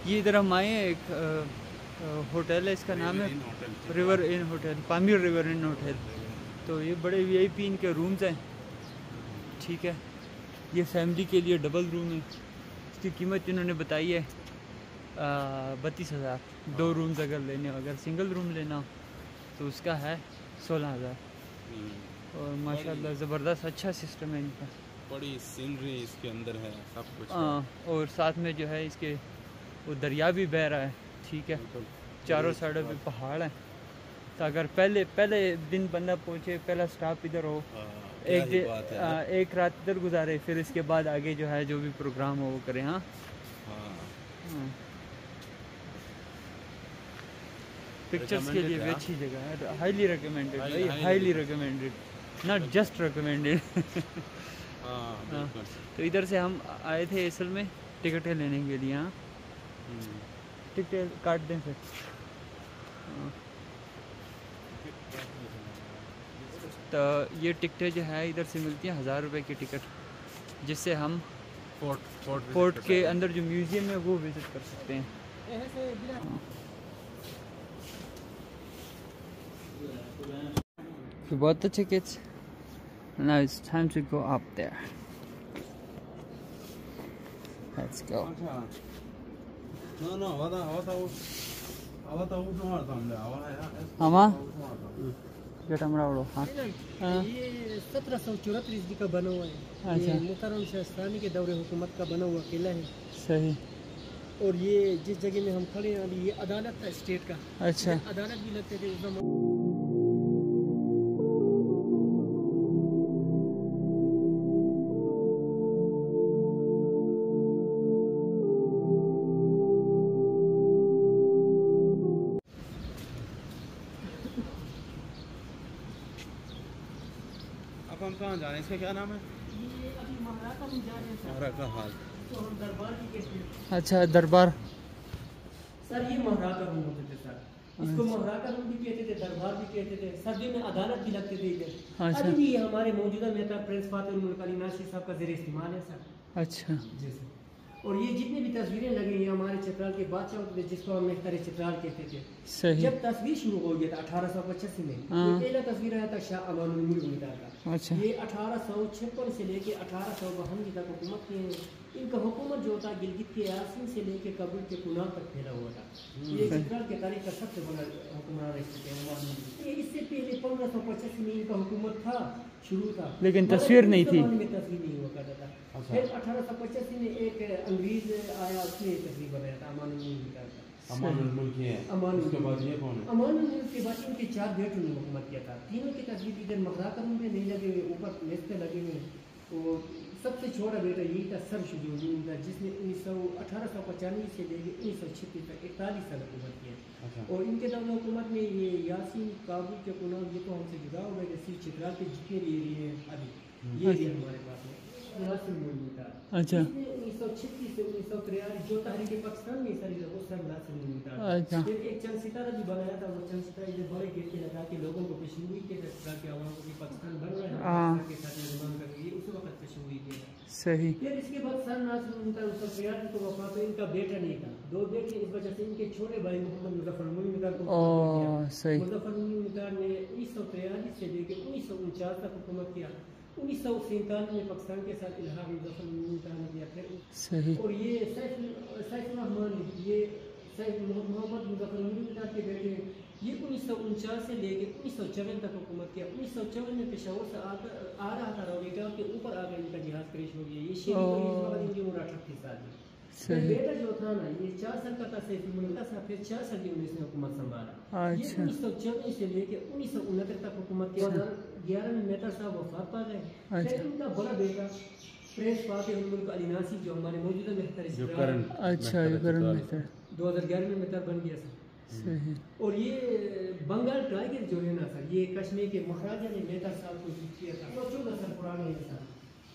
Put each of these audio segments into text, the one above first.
ये इधर हम आए हैं, एक होटल है, इसका नाम है river inn hotel, Pamir river inn hotel. तो ये बड़े वीआईपी इनके रूम्स हैं, ठीक है। ये फैमिली के लिए डबल रूम है। इसकी कीमत इन्होंने बताई है 32,000। 2 रूम्स अगर लेने हो, अगर सिंगल रूम लेना हो तो उसका है 16,000। और माशाल्लाह ज़बरदस्त अच्छा सिस्टम है इनका। बड़ी सीनरी इसके अंदर है, सब कुछ। और साथ में जो है इसके वो दरिया भी बह रहा है, ठीक है। चारों साइडों पे पहाड़ हैं। तो अगर पहले दिन बंदा पहुँचे, पहला स्टॉप इधर हो, एक रात इधर गुजारे, फिर इसके बाद आगे जो है जो भी प्रोग्राम हो वो करें। हाँ, पिक्चर्स के लिए भी अच्छी जगह है। हाईली रिकमेंडेड भाई, highly recommended, not just recommended. तो इधर से हम आए थे असल में टिकटें लेने के लिए। हाँ, टिकटें काट दें फिर। तो ये टिकटें जो है इधर से मिलती हैं 1000 रुपये की टिकट, जिससे हम फोर्ट के अंदर जो म्यूज़ियम है वो विज़िट कर सकते हैं। We bought the tickets. Now it's time to go up there. Let's go. Ama? Get amra हाँ। ये 1734 का बना हुआ है। ये मुकर्रम शाहस्तानी के दौरे हुकूमत का बना हुआ किला है। सही। और ये जिस जगह में हम खड़े हैं अभी, ये अदालत था स्टेट का। अच्छा। अदालत भी लगते थे उस समय। अब हम कहाँ जा रहे हैं? इसका क्या नाम है? ये अभी महराका में जा रहे हैं सर। महराका हाल। तो हम दरबार भी कहते हैं। अच्छा, दरबार। सर ये महराका रूम होते थे सर। इसको महराका रूम भी कहते थे, दरबार भी कहते थे। सर्दी में अदालत भी लगते थे इधर। अच्छा। अभी भी हमारे मौजूदा नेता प्रिंस फातिह मुल्क अली नासिर साहब का ज़ेर इस्तेमाल है सर। अच्छा जी सर। और ये जितनी भी तस्वीरें लगी हैं हमारे चित्राल के बादशाह होते थे, जिसको हम मेहतर चित्राल कहते थे। सही। जब तस्वीर शुरू हो गया था 1885 में, ये पहला तस्वीर आया था शाह अमानुल मुल्क मितार का। अच्छा। ये 1856 से लेके 1852 तक हुकूमत के, इनका हुकूमत जो था गिलगित के यासीन से लेके काबुल के कुनाल तक फैला हुआ था। ये चित्राल के तारीख का सबसे बड़ा हुक्मरान रह चुके हैं। ये इससे पहले 1585 में इनका हुकूमत था, शुरू था, लेकिन तस्वीर नहीं थी। तस्वीर नहीं हुआ करता था। फिर 1885 में एक अंग्रेज आया, उसने तस्वीर बनाया था अमानुल मुल्क का। अमानुल मुल्क है। उसके बाद ये कौन है? अमानुल मुल्क के बाद इनके 4 बेटों ने हुकूमत किया था। तीनों की तस्वीर इधर महराका रूम में नहीं लगे हुए, ऊपर मेज पे लगे हुए। तो सबसे छोटा बेटा यही था सर शुजूद्दीन था, जिसने 1895 से लेकर 1936 तक 41 साल हुकूमत किया। और इनके दौरान हुकूमत में ये यासीन, काबुल के कुनाल, ये तो हमसे जुदा हो गए। सिर्फ चित्राल के जितने भी एरिए हैं अभी ये भी हमारे पास है। अच्छा। 1936 से 1943 जो तहरीक पाकिस्तान में सर वो सर नासिर मुल्क। अच्छा। फिर एक चंद सितारा भी बनाया था, वो चंद सितारा इधर बड़े गेट के लगा के लोगों को पेशगोई के तरह के आवाम को पाकिस्तान बन रहा है के साथ निर्माण करके उस वक्त पेशगोई किया। सही। फिर इसके बाद सर नासिर मुल्क 1943 को वफात, तो इनका बेटा नहीं था, 2 बेटे। इस वजह से इनके छोटे भाई मोहम्मद मुजफ्फर मुल्क को मुजफ्फर मुल्क ने 1943 से लेकर 1949 तक हुकूमत किया। 1947 में पाकिस्तान के साथ इल्हाक मुजफ्फर मुल्क ने किया। सही। और ये सैफ रहमान, ये सैफ मोहम्मद मुजफ्फर मुल्क के बेटे, ये 1949 से लेकर 1954 तक हुकूमत किया। 1954 में पेशावर से आ रहा था रौलीटा के ऊपर आकर इनका जिहाज क्रैश हो गया। ये शहीद इनकी उम्र 38 साल है। बेटा जो था ना, ये 4 साल का था सैफ मुल्क साहब, फिर 4 साल की उम्र से हुकूमत संभाला। ये 1954 से लेकर 1969 तक हुकूमत किया। 2011 में मेहतर साहब वफात पा गए। फिर इनका बड़ा बेटा प्रिंस फातिह मुल्क अली नासिर जो हमारे मौजूदा मेहतर, 2011 में मेहतर बन गया सर। और ये बंगाल टाइगर जो है ना सर, ये कश्मीर के महाराजा ने मेहतर साहब को गिफ्ट किया था। 14 साल पुराने है सर।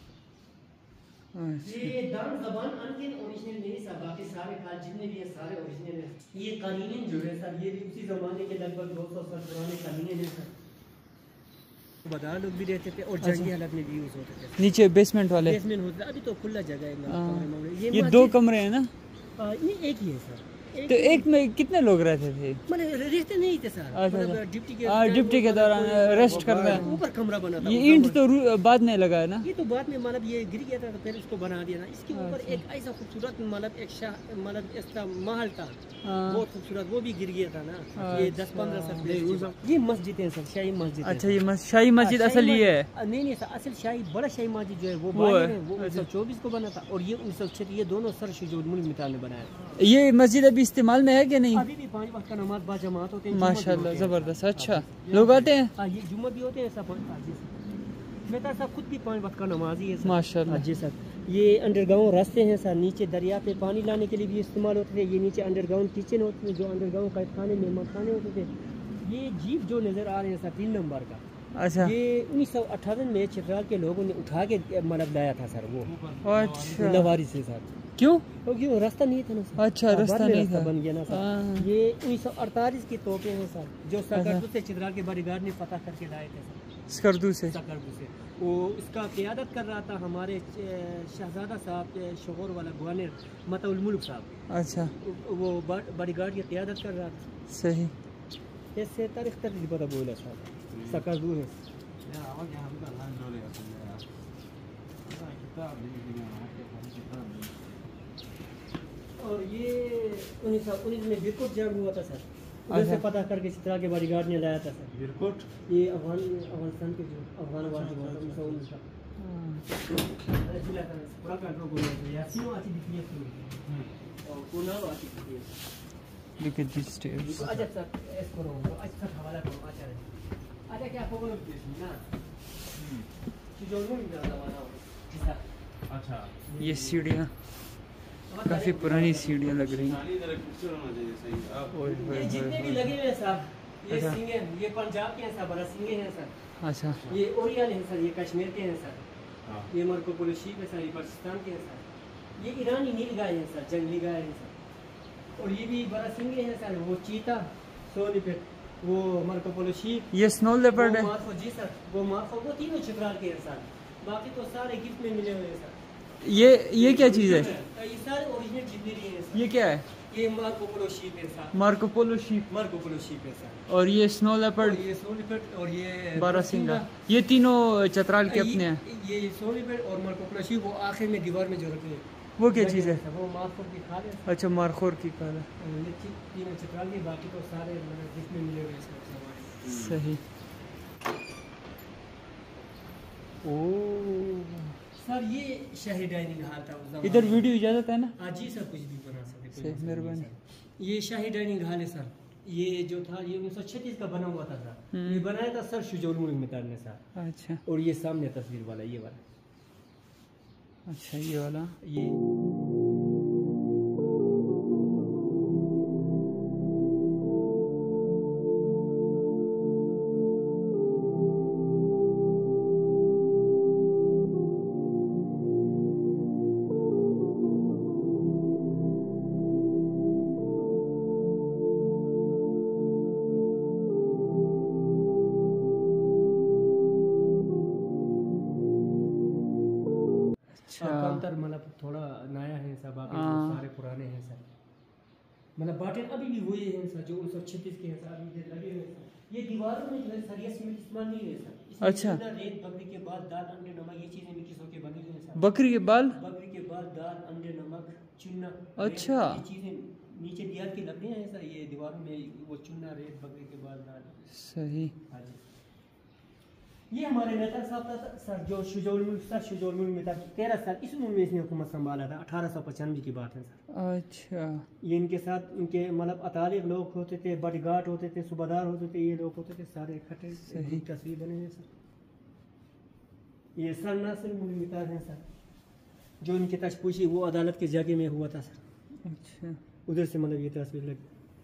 ये दान ज़बान अनगिन ओरिजिनल नहीं सर, बाकी सारे खाल जितने भी है सारे ओरिजिनल है। ये कालीन जो है सर, ये भी उसी ज़माने के लगभग 200 साल पुराने कालीन है सर। बदा लोग भी रहते थे और जंगी हालत में भी यूज़ होते थे। नीचे बेसमेंट वाले बेसमेंट होते थे, अभी तो खुला जगह है। ये 2 कमरे हैं ना? ये एक ही है सर। तो एक में कितने लोग रहते थे? मतलब रहते नहीं थे सर। अच्छा, ड्यूटी के दौरान रेस्ट करना है। ऊपर कमरा बना था। ये ईंट तो बाद में लगा है ना? ये तो बाद में मतलब ये गिर गया था तो फिर उसको बना दिया ना। इसके ऊपर एक ऐसा खूबसूरत मतलब एक मतलब इसका महल था बहुत खूबसूरत, वो भी गिर गया था ना। ये 10-15 साल। ये मस्जिद है सर, शाही मस्जिद। अच्छा, ये शाही मस्जिद असल ये है? नहीं सर, असल शाही बड़ा शाही मस्जिद जो है वो 1924 को बना था और ये 1906। ये दोनों सर शुजाउल मुल्क मिताल ने बनाया। ये मस्जिद अभी इस्तेमाल में है कि नहीं? अभी भी 5 वक्त का नमाज बाजमात होते हैं। माशाल्लाह, जबरदस्त। अच्छा, लोग आते हैं? हाँ, ये जुम्मा भी होते हैं सब। मैं तो सब खुद भी 5 वक्त का नमाजी है माशाल्लाह। जी सर। ये अंडरग्राउंड रास्ते हैं सर, नीचे दरिया पे पानी लाने के लिए भी इस्तेमाल होते थे। ये नीचे अंडरग्राउंड किचन होते थे, जो अंडरग्राउंड कैद खाने मेहमान खाने होते थे। ये जीप जो नज़र आ रहे हैं सर 3 नंबर का, अच्छा, ये 1958 में चित्राल के लोगों ने उठा के मतलब लाया था सर वो। अच्छा, लवारी से सर। क्यों? क्योंकि रास्ता नहीं था ना सर। अच्छा, रास्ता नहीं था, बन गया ना सर। ये 1948 की तोपे हैं सर, जो सकरदू से चित्राल के बॉडीगार्ड ने पता करके लाए थे सर। सकरदू से? सकरदू से। वो इसका क़यादत कर रहा था हमारे शहजादा साहब शोर वाला गवर्नर मतउल मुल्क साहब। अच्छा, वो बॉडीगार्ड की क़यादत कर रहा था। सही। इससे तारीख तक पता बोला साहब सकरदू है। और ये 1919 में बिरकुट जंग हुआ था सर, उधर से पता करके चित्रा के बॉडीगार्ड ने लाया था सर। बिरकुट ये अफगानिस्तान के जो अफगानाबाद हुआ था 1919 का। जिला का पूरा कंट्रोल कर लिया या सीनो आती दिखती है और कोना आती दिखती है। Look at these stairs. अच्छा सर, इसको रोको, अच्छा हवाला करो। अच्छा क्या फोन ना जो लोग जमाना हो। अच्छा, ये सीढ़ियाँ काफी पुरानी सीढ़ियाँ लग रही हैं। ये जितने भी लगे हुए हैं साहब, ये सिंगे, ये पंजाब के हैं साहब, बड़ा सिंगे हैं सर। अच्छा, ये ओरियल हैं सर, ये कश्मीर के हैं सर। ये मरको पोलोशी के सर, ये पाकिस्तान के हैं सर। ये ईरानी नील गाय हैं सर, जंगली गाय हैं सर। और ये भी बड़ा सिंगे हैं सर, वो चीता सोनीपेट, वो मरको पोलोशी, ये स्नो लेपर्ड है? जी सर, वो मार्को, वो तीनों चित्राल के हैं सर। बाकी तो सारे गिफ्ट में मिले हुए हैं सर। ये क्या चीज़ है? ये सारे ओरिजिनल जितने भी हैं सर। ये क्या है? ये मार्को पोलो शीप है sir. Marco Polo sheep. Marco Polo sheep है सर। और ये स्नो लेपर्ड, ये स्नो लेपर्ड और ये बारहसिंगा, ये तीनों चतराल के अपने हैं। ये स्नो लेपर्ड और मार्को पोलो शीप वो आखिर में दीवार में जो रखे हैं वो क्या चीज़ है? वो मार्को की खाल है। अच्छा, मारखोर की खाल है। ये तीनों चतराल के, बाकी तो सारे जिसमें मिले हुए हैं। सही। ओह सर, ये शाही डाइनिंग हॉल था उस इधर वीडियो इजाज़त है ना? हाँ जी सर, कुछ भी बना सकते। सही, मेहरबानी। ये शाही डाइनिंग हॉल है सर। ये जो था ये 1936 का बना हुआ था सर। ये बनाया था सर शुजाउल मुल्क मिताल ने सर। अच्छा, और ये सामने तस्वीर वाला ये वाला। अच्छा, ये वाला। ये काउंटर मतलब थोड़ा नया है सब, बाकी तो सारे पुराने हैं सर। मतलब बाटें अभी भी वही हैं सर जो 1936 के हैं सर, अभी लगे हुए हैं। ये दीवारों में जो है सर, ये सीमेंट इस्तेमाल नहीं है सर। अच्छा, रेत, बकरी के बाल, दाल, अंडे, नमक, ये चीजें मिक्स होकर बनी हुई हैं सर। बकरी के बाल, दाल, अंडे, नमक, चूना। अच्छा, ये चीजें नीचे दीवार की लकड़ियाँ हैं सर। ये दीवारों में वो चूना, रेत, बकरी के बाल, दाल। सही। हाँ जी। ये हमारे नेता साहब था सर, जो शुजाउल मुल्क में था। 13 साल इस उम्र में इसने हुकूमत संभाला था। 1895 की बात है सर। अच्छा, ये इनके साथ इनके मतलब अतालिक लोग होते थे, बॉडीगार्ड होते थे, सूबादार होते थे, ये लोग होते थे सारे इकट्ठे। सही तस्वीर बने हैं सर। ये सर नासिर मुल्क मिताल हैं सर, जो इनके तशपूशी वो अदालत की जगह में हुआ था सर। अच्छा, उधर से मतलब ये तस्वीर लगी।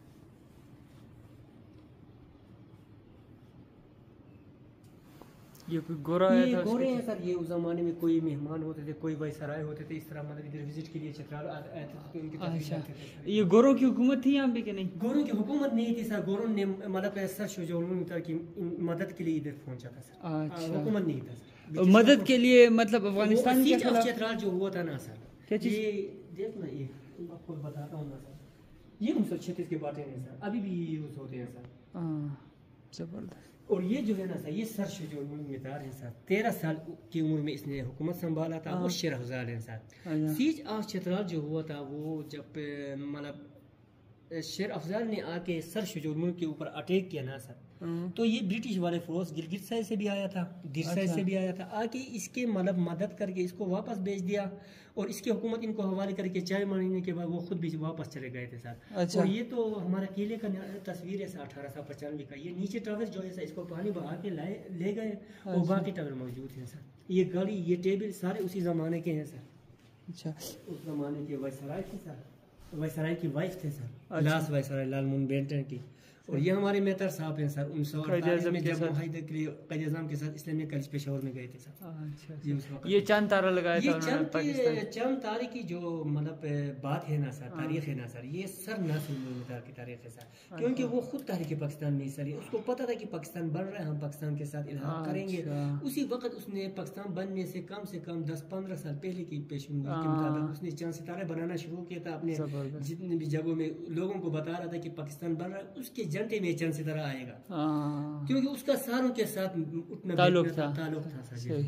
ये कोई गोरा है? ये गोरे हैं सर। ये उस जमाने में कोई मेहमान होते थे, कोई वायसराय होते थे, इस तरह मतलब इधर विजिट के लिए चित्राल आते थे तो इनकी तस्वीर लेते थे। ये गोरों की हुकूमत थी यहाँ पे कि नहीं? गोरों की हुकूमत नहीं थी सर। गोरों ने मतलब सर शुजाउल मुल्क की मदद के लिए इधर पहुंचा था सर। अच्छा, हुकूमत नहीं था सर। मदद के लिए मतलब अफगानिस्तान के खिलाफ चित्राल जो हुआ था ना सर, क्या चीज़? ये देख ना, ये आपको बताता हूँ ना सर, ये 1936 के बाटे हैं सर, अभी भी यूज़ होते हैं सर। ज़बरदस्त। और ये जो है ना सर, ये सर शुजा मितार है सर, 13 साल की उम्र में इसने हुकूमत संभाला था। वो शेर अफजाल है सर। सीज ऑफ चित्राल जो हुआ था वो जब मतलब शेर अफजाल ने आके सर शुजा के ऊपर अटैक किया ना सर, तो ये ब्रिटिश वाले फोर्स गिलगित साइड से भी आया था, दिर साइड से भी आया था, आके इसके मतलब मदद करके इसको वापस भेज दिया और इसकी हुकूमत इनको हवाले करके 4 महीने के बाद वो खुद भी वापस चले गए थे सर। और ये तो हमारे किले का तस्वीर है सर 1895 का। ये नीचे टावर जो है सर, इसको पानी बहा के ले गए और बाकी टावर मौजूद हैं सर। ये गाड़ी, ये टेबल सारे उसी ज़माने के हैं सर। अच्छा, उस ज़माने के वायसराय थे सर, वायसराय की वाइफ थे sir, last viceroy Lord Mountbatten की। और ये हमारे मेहतर साहब हैं सर, 1948 में जब मुआहिदे के लिए क़ायद-ए-आज़म के साथ इस्लामिया कॉलेज पेशावर में गए थे सर। अच्छा, ये चांद तारा लगाया था उन्होंने पाकिस्तान। चांद तारे की जो मतलब बात है ना सर, तारीख है ना सर, ये सर नासिर मितार की तारीख है सर। क्योंकि वो खुद तारीख पाकिस्तान में सर, उसको पता था कि पाकिस्तान बढ़ रहा है, हम पाकिस्तान के साथ इल्हाक करेंगे। उसी वक्त उसने पाकिस्तान बनने से कम 10-15 साल पहले की पेशेंगोई के मुताबिक उसने चांद सितारे बनाना शुरू किया था। अपने जितने भी जगहों में लोगों को बता रहा था कि पाकिस्तान बढ़ रहा है, उसके जनते में चांद सितारा आएगा, क्योंकि उसका सारों के साथ उतना ताल्लुक था सर।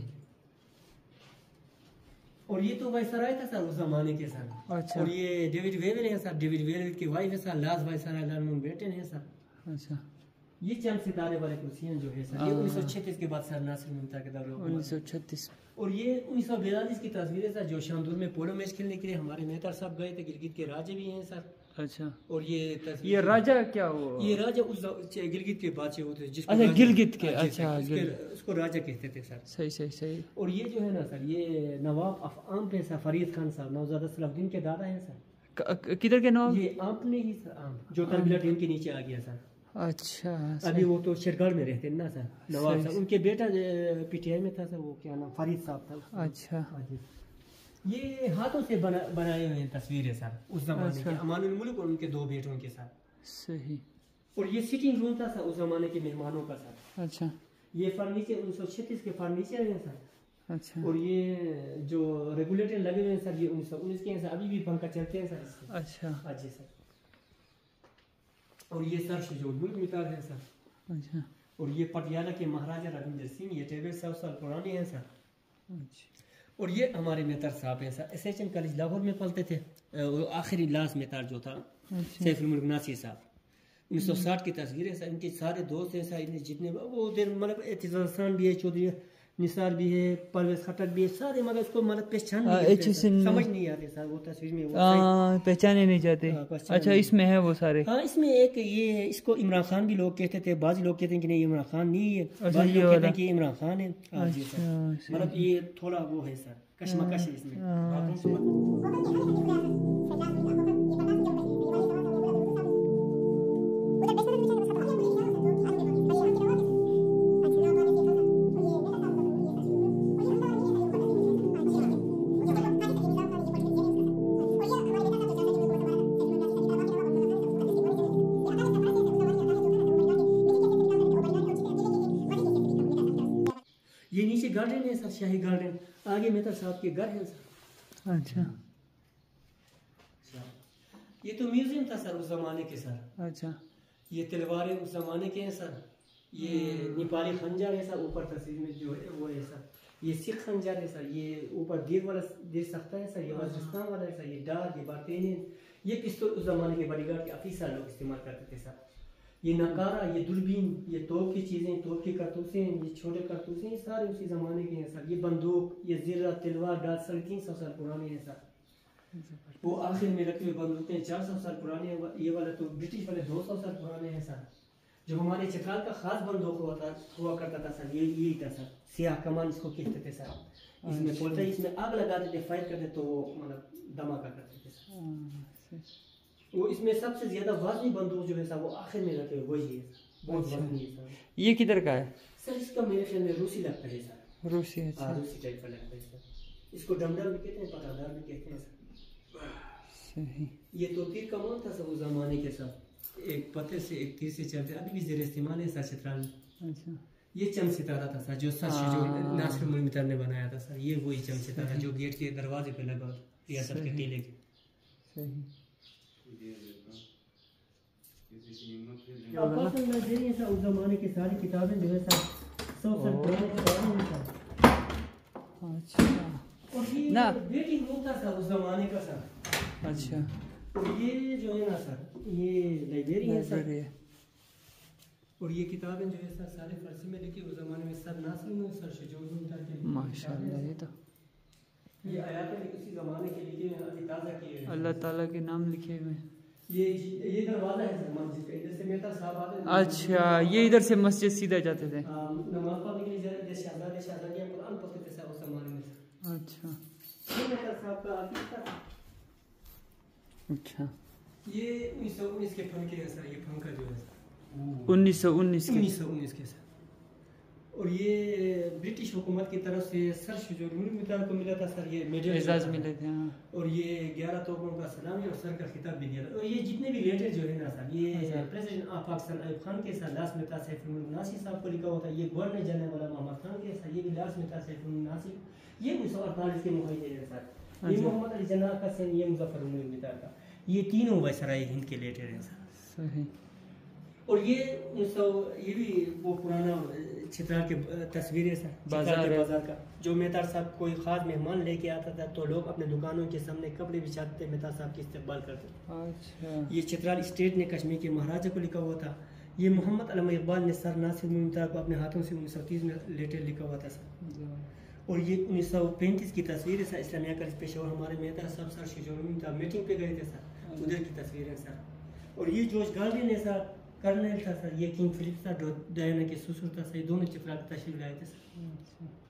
और ये तो वायसराय था सर उस जमाने के साथ। अच्छा। और ये डेविड वेवेल है सर, डेविड वेवेल की वाइफ है sir, last viceroy Lord Mountbatten है सर। अच्छा, ये चांद सितारे वाले कुर्सियां जो है सर, ये 1936 के बाद सर नासिर मितार के दौर में 1936। और ये 1942 की तस्वीर है सर, जो शामदूर में पोलो मैच खेलने के लिए हमारे मेहतर साहब गए थे। गिलगित के राजे भी हैं सर। अच्छा, और ये राजा क्या हुआ? ये राजा उस गिलगित के बादशाह होते थे, जिसको अच्छा गिलगित के, अच्छा उसको राजा कहते थे सर। सही। और ये जो है ना सर, ये नवाब ऑफ आम पे सर, फरीद खान साहब नौज़ादा सलाहुद्दीन के दादा हैं सर। किधर के नवाब? ये आम में ही सर, आम जो तरबिला टीम के नीचे आ गया सर। अच्छा, अभी वो तो शेरगढ़ में रहते हैं ना सर नवाब साहब। उनके बेटा पीटीआई में था सर, वो क्या नाम, फरीद साहब था। अच्छा, ये हाथों से बनाए हुए तस्वीर है सर उस जमाने के, अमानुल मुल्क और उनके 2 बेटों के साथ। सही। और ये सिटिंग रूम था सर उस जमाने के मेहमानों का सर। अच्छा, ये फर्नीचर 1936 के फर्नीचर है सर। अच्छा, और ये जो रेगुलेटर लगे हुए हैं सर, ये 1919 के हैं सर, अभी भी पंखा चलते हैं सर। अच्छा, जी सर। और ये सर शुजा मितार है सर। अच्छा, और ये पटियाला के महाराजा रविंदर सिंह, ये टेबल 100 साल पुराने हैं सर। अच्छा, और ये हमारे मेहतर साहब हैं सर, एसएचएम कॉलेज लाहौर में पढ़ते थे। आखिरी लास्ट मेहतर जो था सैफुल मुल्क नासिर साहब, 1960 की तस्वीर है सर। इनके सारे दोस्त हैं सर, इन्हें जितने वो उधर मतलब एतजाज खान भी है, चौधरी निसार भी है, परवेज खटक भी है, सारे मतलब उसको मतलब पहचान समझ नहीं आते सर वो तस्वीर में, पहचाने नहीं जाते। अच्छा, इसमें है वो सारे। हाँ, इसमें एक ये, इसको इमरान खान भी लोग कहते थे, बाज़ लोग कहते हैं कि नहीं इमरान खान नहीं है, बाज़ लोग कहते हैं कि इमरान खान है। मतलब ये थोड़ा वो है सर, कशमकश है इसमें। ये नीचे गार्डन है सर, शाही गार्डन, आगे मेहतर साहब के घर है सर। अच्छा, ये तो म्यूजियम था सर उस जमाने के सर। अच्छा, ये तलवारें उस जमाने के हैं सर। ये नेपाली खंजर है सर, ऊपर तस्वीर में जो है वो है सर। ये सिख खंजर है सर, ये ऊपर दीर वाला दीर सख्ता है सर, ये वजिस्तान वाला है सर, ये डार, ये बातें। ये पिस्तौल उस जमाने के बॉडीगार्ड के अफीसर लोग इस्तेमाल करते थे सर। ये नकारा, ये दूरबीन, ये तोप की चीज़ें, तोप की कारतूसें, ये छोटे कारतूसें, ये सारे उसी ज़माने के हैं सर। ये बंदूक, ये ज़िरा, तलवार, डाल 350 साल पुराने हैं सर। वो आखिर में रखे हुए बंदूकें 400 साल पुराने हैं। ये वाला तो ब्रिटिश वाले 200 साल पुराने हैं सर। जो हमारे चित्राल का खास बंदूक हुआ करता था सर, यही था सर, सियाह कमान इसको कहते थे सर। इसमें बोलते इसमें आग लगाते थे, फायर करते तो वो मतलब धमाका करते थे सर। वो इसमें सबसे ज्यादा वजनी बंदूक जो है सर, वो आखिर में रखे हुए वही है, बहुत वजनी है सर। ये किधर का है सर? इसका मेरे ख्याल में रूसी लगता है सर। रूसी? अच्छा, रूसी टाइप का लगता है सर। इसको डमडर भी कहते हैं, पतादार भी कहते हैं सर। सही। ये तो तीर कमान था सर उस जमाने के साथ, एक पत्ते से एक तीर से चलते, अभी भी जेर इस्तेमाल है सर चित्राल में। अच्छा, ये चंद सितारा था सर, जो नासिर मितार ने बनाया था सर। ये वही चंद सितारा जो गेट के दरवाजे पे लगा रियासत के किले के। सही। अब असल में ये सर उस ज़माने की सारी किताबें जो है सर 100 साल पुरानी किताबें हैं सर। अच्छा और ये ना। वेटिंग रूम था सर उस ज़माने का सर। अच्छा और ये जो है ना सर ये लाइब्रेरी है सर। लाइब्रेरी है। और ये किताबें जो है सर सारे फारसी में लिखी उस ज़माने में सर नासिर में सर शजूल माशाल्लाह। ये तो ये आयातें भी उसी ज़माने के लिखे हैं अभी ताज़ा किए हैं। अल्लाह ताला के नाम लिखे हुए हैं। ये दरवाज़ा है सर मस्जिद का, इधर से मेहता साहब आते हैं। अच्छा ये इधर से मस्जिद सीधा जाते थे। नमाज पढ़ने के लिए इधर शहजादे शहजादियाँ कुरान पढ़ते थे सर उस ज़माने में सर। अच्छा ये मेहता साहब का आतिश था। अच्छा ये 1919 के फन के है सर। ये फन का जो है 1919 के। 1919 के सर। और ये ब्रिटिश हुकूमत की तरफ से सर शुजूरुल मिताल को मिला था सर ये मेडल एजाज मिले थे। हाँ और ये 11 तोपों का सलामी और सर का खिताब भी दिया था। और ये जितने भी लेटर जो है ना सर ये प्रेसिडेंट ऑफ पाकिस्तान अयूब खान के सर लास्ट में था सैफुल नासिर साहब को लिखा हुआ था। ये गवर्नर जनरल वाला मोहम्मद खान के सर ये भी लास्ट में था सैफुल नासिर। ये 1948 के मुहिम है सर। ये मोहम्मद अली जिन्ना का सर ये मुजफ्फर मिताल का ये तीनों वायसराय हिंद के लेटर हैं सर। सही। और ये ये भी वो पुराना चित्राल के तस्वीरें सर बाजार का जो मेहता साहब कोई खास मेहमान लेके आता था तो लोग अपने दुकानों के सामने कपड़े बिछाते मेहता साहब की इस्तकबाल करते। अच्छा ये चित्राल स्टेट ने कश्मीर के महाराजा को लिखा हुआ था। ये मोहम्मद अलम इकबाल ने सर नासिर मुमता को अपने हाथों से 1930 में लेटर लिखा हुआ था सर। और ये 1935 की तस्वीर है सर। इस्लामिया कॉलेज पेशेवर हमारे मेहता साहब सर शिजोर मीटिंग पे गए थे सर उधर की तस्वीरें सर। और ये जॉर्ज गार्डियन है सर कर्नल था सर। ये किंग फिलिप था डायना के ससुर था सर। ये दोनों चित्राल तशरीफ लाए थे सर।